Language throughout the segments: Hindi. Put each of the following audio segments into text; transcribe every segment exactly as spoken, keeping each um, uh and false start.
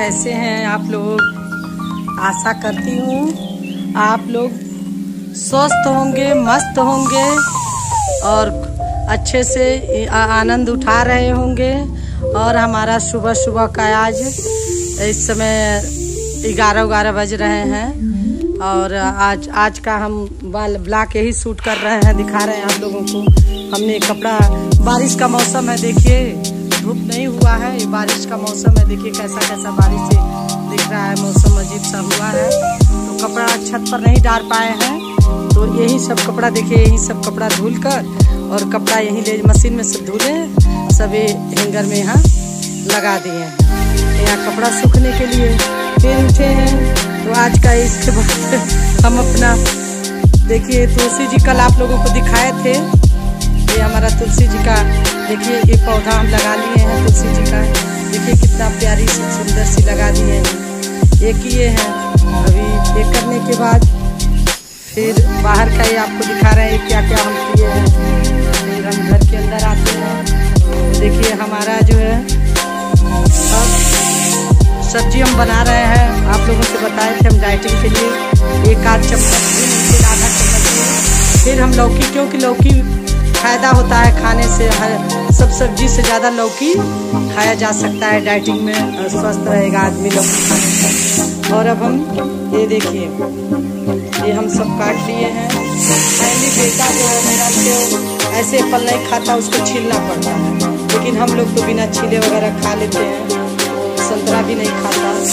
कैसे हैं आप लोग। आशा करती हूँ आप लोग स्वस्थ होंगे, मस्त होंगे और अच्छे से आनंद उठा रहे होंगे। और हमारा सुबह सुबह का आज इस समय ग्यारह ग्यारह बज रहे हैं और आज आज का हम ब्लॉग यही शूट कर रहे हैं, दिखा रहे हैं आप लोगों को। हमने कपड़ा, बारिश का मौसम है, देखिए धूप नहीं हुआ है, ये बारिश का मौसम है। देखिए कैसा कैसा बारिश से दिख रहा है, मौसम अजीब सा हुआ है। तो कपड़ा छत पर नहीं डाल पाए हैं, तो यही सब कपड़ा देखिए, यही सब कपड़ा धुल कर और कपड़ा यहीं ले मशीन में सब धुले, सभी हैंगर में यहाँ लगा दिए हैं। यहाँ कपड़ा सूखने के लिए फिर उठे हैं। तो आज का इसके बाद हम अपना देखिए तुलसी जी कल आप लोगों को दिखाए थे, ये हमारा तुलसी जी का देखिए ये पौधा हम लगा लिए हैं। तुलसी जी का देखिए कितना प्यारी सी सुंदर सी लगा दिए हैं, ये किए हैं। अभी ये करने के बाद फिर बाहर का ये आपको दिखा रहे हैं क्या क्या हम किए हैं। फिर हम घर के अंदर आते हैं, तो देखिए हमारा जो है अब सब्जी हम बना रहे हैं। आप लोगों से बताए थे हम डाइटिंग के लिए एक आध चम्मच, फिर आधा चम्मच, फिर हम लौकी, क्योंकि लौकी फायदा होता है खाने से, हर सब सब्जी से ज़्यादा लौकी खाया जा सकता है डाइटिंग में, स्वस्थ रहेगा आदमी लौकी खाने से। और अब हम ये देखिए ये हम सब काट लिए हैं। पहले बेटा जो है मेरा तो ऐसे फल नहीं खाता, उसको छीलना पड़ता है, लेकिन हम लोग तो बिना छीले वगैरह खा लेते हैं। संतरा भी नहीं खाता और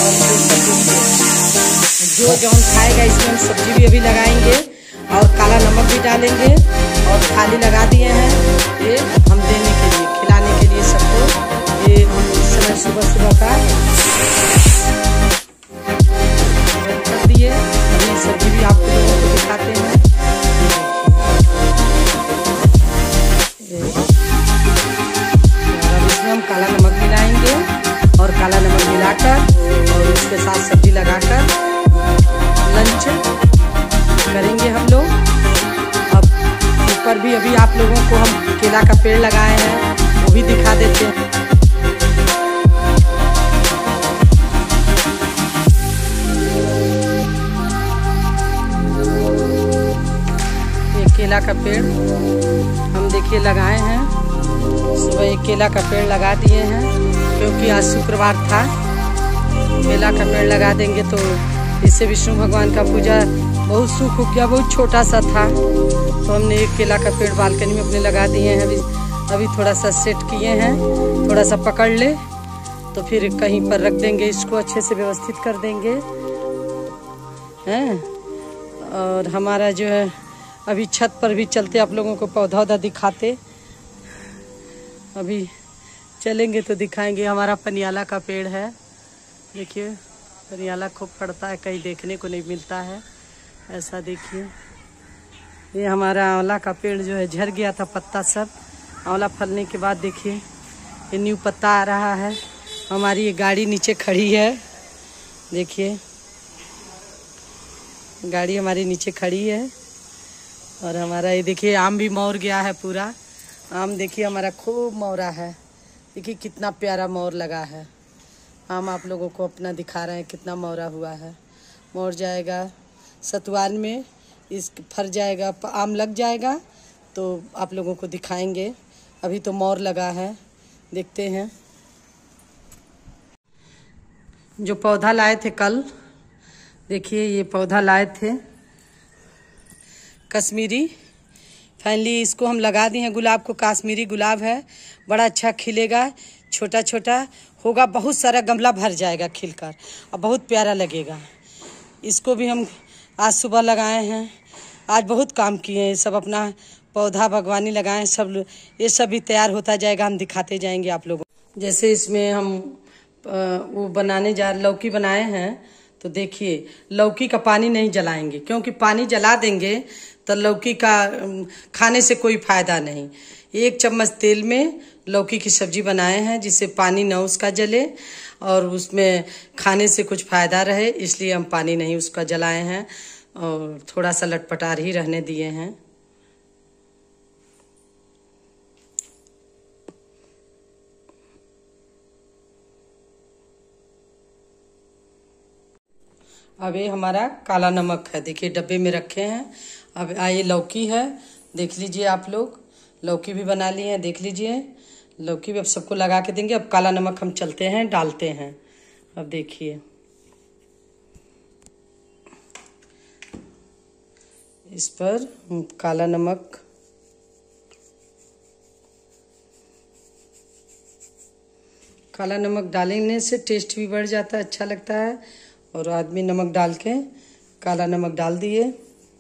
जो जो हम खाएगा इसमें हम सब्जी भी अभी लगाएंगे और काला नमक भी डालेंगे। और थाली लगा दिए हैं ये हम देने के लिए, खिलाने के लिए सबको। ये हम इस समय सुबह सुबह का कर दिए। अभी सब्जी भी आप लोगों को दिखाते हैं। और इसमें हम काला नमक मिलाएंगे और काला नमक मिलाकर और उसके साथ सब्जी लगाकर लंच करेंगे हम लोग। अब ऊपर भी अभी आप लोगों को हम केला का पेड़ लगाए हैं, वो भी दिखा देते हैं। ये केला का पेड़ हम देखिए लगाए हैं, सुबह एक केला का पेड़ लगा दिए हैं, क्योंकि आज शुक्रवार था। केला का पेड़ लगा देंगे तो इससे विष्णु भगवान का पूजा बहुत सुख हो गया, बहुत छोटा सा था तो हमने एक केला का पेड़ बालकनी में अपने लगा दिए हैं। अभी अभी थोड़ा सा सेट किए हैं, थोड़ा सा पकड़ ले तो फिर कहीं पर रख देंगे, इसको अच्छे से व्यवस्थित कर देंगे हैं। और हमारा जो है अभी छत पर भी चलते आप लोगों को पौधा वौधा दिखाते, अभी चलेंगे तो दिखाएंगे। हमारा पनियाला का पेड़ है, देखिए पनियाला खूब फड़ता है, कहीं देखने को नहीं मिलता है ऐसा। देखिए ये हमारा आंवला का पेड़ जो है झड़ गया था पत्ता सब, आंवला फलने के बाद देखिए ये न्यू पत्ता आ रहा है। हमारी ये गाड़ी नीचे खड़ी है, देखिए गाड़ी हमारी नीचे खड़ी है। और हमारा ये देखिए आम भी मोर गया है पूरा, आम देखिए हमारा खूब मोरा है। देखिए कितना प्यारा मोर लगा है। आम आप लोगों को अपना दिखा रहे हैं कितना मोरा हुआ है। मोर जाएगा सतुआन में, इस फर जाएगा, आम लग जाएगा तो आप लोगों को दिखाएंगे। अभी तो मोर लगा है, देखते हैं। जो पौधा लाए थे कल, देखिए ये पौधा लाए थे कश्मीरी, फाइनली इसको हम लगा दिए हैं। गुलाब को, कश्मीरी गुलाब है, बड़ा अच्छा खिलेगा, छोटा छोटा होगा, बहुत सारा गमला भर जाएगा खिलकर और बहुत प्यारा लगेगा। इसको भी हम आज सुबह लगाए हैं, आज बहुत काम किए हैं। सब अपना पौधा बागवानी लगाए हैं, सब ये सब भी तैयार होता जाएगा, हम दिखाते जाएंगे आप लोगों को। जैसे इसमें हम वो बनाने जा लौकी बनाए हैं, तो देखिए लौकी का पानी नहीं जलाएंगे, क्योंकि पानी जला देंगे तो लौकी का खाने से कोई फायदा नहीं। एक चम्मच तेल में लौकी की सब्जी बनाए हैं, जिससे पानी न उसका जले और उसमें खाने से कुछ फायदा रहे, इसलिए हम पानी नहीं उसका जलाए हैं और थोड़ा सा लटपटार ही रहने दिए हैं। अब ये हमारा काला नमक है, देखिए डब्बे में रखे हैं। अब ये लौकी है, देख लीजिए आप लोग, लौकी भी बना लिए हैं, देख लीजिए लौकी भी अब सबको लगा के देंगे। अब काला नमक हम चलते हैं डालते हैं। अब देखिए इस पर काला नमक, काला नमक डालने से टेस्ट भी बढ़ जाता है, अच्छा लगता है। और आदमी नमक डाल के काला नमक डाल दिए।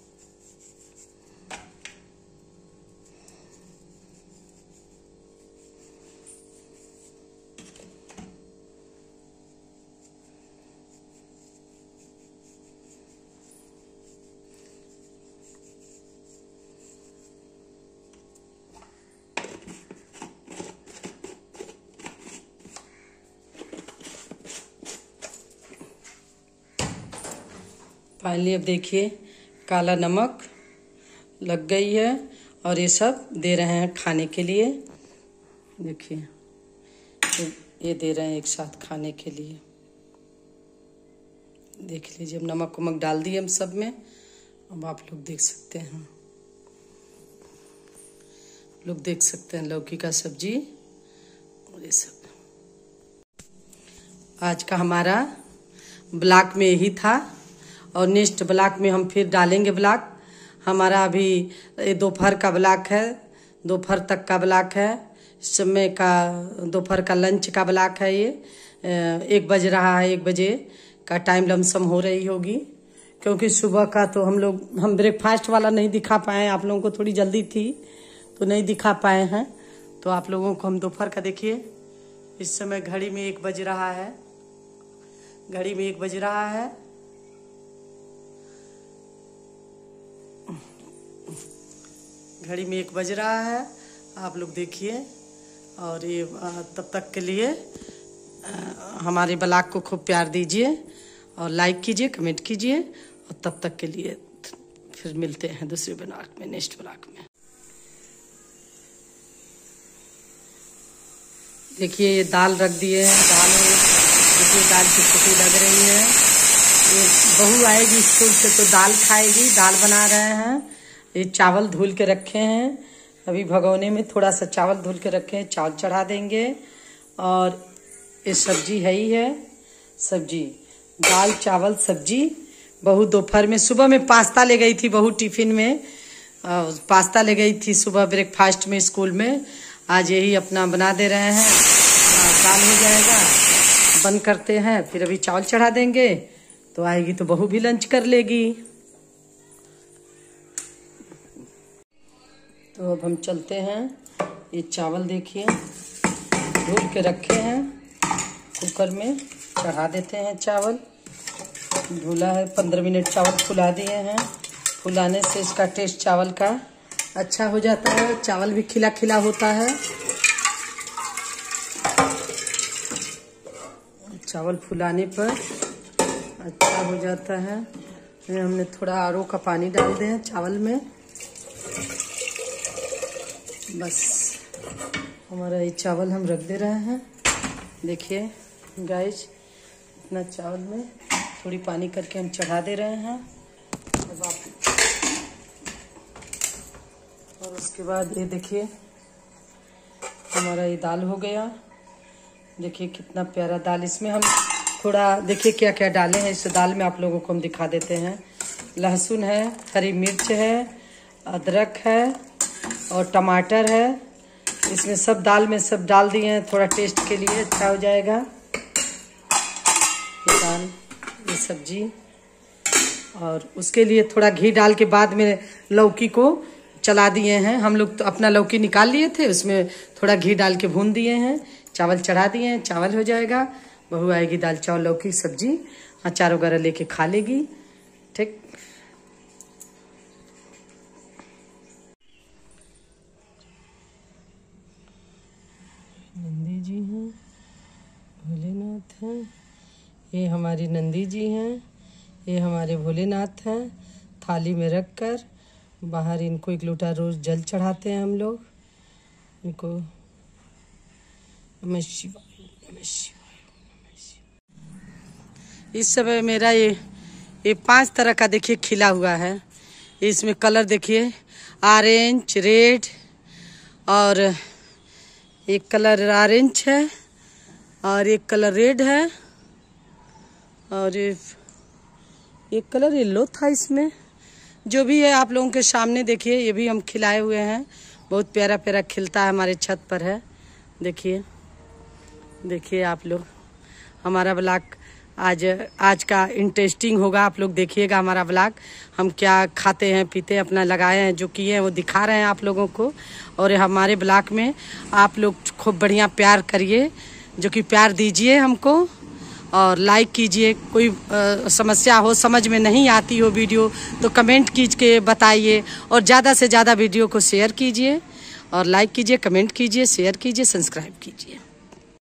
फाइनली अब देखिए काला नमक लग गई है और ये सब दे रहे हैं खाने के लिए। देखिए ये दे रहे हैं एक साथ खाने के लिए, देख लीजिए। अब नमक वमक डाल दिए हम सब में। अब आप लोग देख सकते हैं, लोग देख सकते हैं लौकी का सब्जी और ये सब। आज का हमारा ब्लॉग में यही था और नेक्स्ट ब्लॉग में हम फिर डालेंगे ब्लॉग। हमारा अभी दोपहर का ब्लॉग है, दोपहर तक का ब्लॉग है, समय का दोपहर का लंच का ब्लॉग है। ये एक बज रहा है, एक बजे का टाइम लमसम हो रही होगी, क्योंकि सुबह का तो हम लोग हम ब्रेकफास्ट वाला नहीं दिखा पाए, आप लोगों को थोड़ी जल्दी थी तो नहीं दिखा पाए हैं। तो आप लोगों को हम दोपहर का देखिए, इस समय घड़ी में एक बज रहा है, घड़ी में एक बज रहा है। घड़ी में एक बज रहा है, आप लोग देखिए। और ये तब तक के लिए हमारे ब्लॉग को खूब प्यार दीजिए और लाइक कीजिए, कमेंट कीजिए। और तब तक के लिए फिर मिलते हैं दूसरे ब्लॉग में, नेक्स्ट ब्लॉग में। देखिए ये दाल रख दिए हैं, दाल देखिए दाल की खुशबू लग रही है। ये बहू आएगी स्कूल से तो दाल खाएगी, दाल बना रहे हैं। ये चावल धुल के रखे हैं, अभी भगोने में थोड़ा सा चावल धुल के रखे हैं, चावल चढ़ा देंगे। और ये सब्जी है ही है, सब्जी दाल चावल सब्जी। बहू दोपहर में, सुबह में पास्ता ले गई थी बहू टिफिन में, पास्ता ले गई थी सुबह ब्रेकफास्ट में स्कूल में। आज यही अपना बना दे रहे हैं, दाल हो जाएगा, बंद करते हैं। फिर अभी चावल चढ़ा देंगे तो आएगी तो बहू भी लंच कर लेगी। तो अब हम चलते हैं। ये चावल देखिए धुल के रखे हैं, कुकर में चढ़ा देते हैं। चावल धुला है, पंद्रह मिनट चावल फुला दिए हैं। फुलाने से इसका टेस्ट चावल का अच्छा हो जाता है, चावल भी खिला खिला होता है। चावल फुलाने पर अच्छा हो जाता है। हमने थोड़ा आर ओ का पानी डाल दें चावल में, बस हमारा ये चावल हम रख दे रहे हैं। देखिए गाइस, इतना चावल में थोड़ी पानी करके हम चढ़ा दे रहे हैं। अब आप और उसके बाद ये देखिए हमारा ये दाल हो गया। देखिए कितना प्यारा दाल। इसमें हम थोड़ा देखिए क्या क्या डाले हैं इस दाल में, आप लोगों को हम दिखा देते हैं। लहसुन है, हरी मिर्च है, अदरक है और टमाटर है। इसमें सब दाल में सब डाल दिए हैं, थोड़ा टेस्ट के लिए अच्छा हो जाएगा। ये दाल, ये सब्जी, और उसके लिए थोड़ा घी डाल के बाद में लौकी को चला दिए हैं। हम लोग तो अपना लौकी निकाल लिए थे, उसमें थोड़ा घी डाल के भून दिए हैं। चावल चढ़ा दिए हैं, चावल हो जाएगा। बहू आएगी दाल चावल लौकी सब्जी, अचार वगैरह लेके खा लेगी। ठीक, नंदी जी हैं, भोलेनाथ हैं, ये हमारी नंदी जी हैं, ये हमारे भोलेनाथ हैं। थाली में रखकर बाहर इनको एक लोटा रोज जल चढ़ाते हैं हम लोग इनको। नमः शिवाय, नमः शिवाय, नमः शिवाय। इस समय मेरा ये ये पांच तरह का देखिए खिला हुआ है। इसमें कलर देखिए ऑरेंज, रेड और एक कलर ऑरेंज है और एक कलर रेड है और एक कलर येलो था इसमें। जो भी है आप लोगों के सामने देखिए, ये भी हम खिलाए हुए हैं। बहुत प्यारा प्यारा खिलता है, हमारे छत पर है। देखिए देखिए आप लोग, हमारा ब्लॉग आज आज का इंटरेस्टिंग होगा। आप लोग देखिएगा हमारा ब्लॉग, हम क्या खाते हैं पीते हैं, अपना लगाए हैं, जो किए हैं वो दिखा रहे हैं आप लोगों को। और हमारे ब्लॉग में आप लोग खूब बढ़िया प्यार करिए, जो कि प्यार दीजिए हमको और लाइक कीजिए। कोई आ, समस्या हो, समझ में नहीं आती हो वीडियो, तो कमेंट कीजिए, बताइए। और ज़्यादा से ज़्यादा वीडियो को शेयर कीजिए और लाइक कीजिए, कमेंट कीजिए, शेयर कीजिए, सब्सक्राइब कीजिए।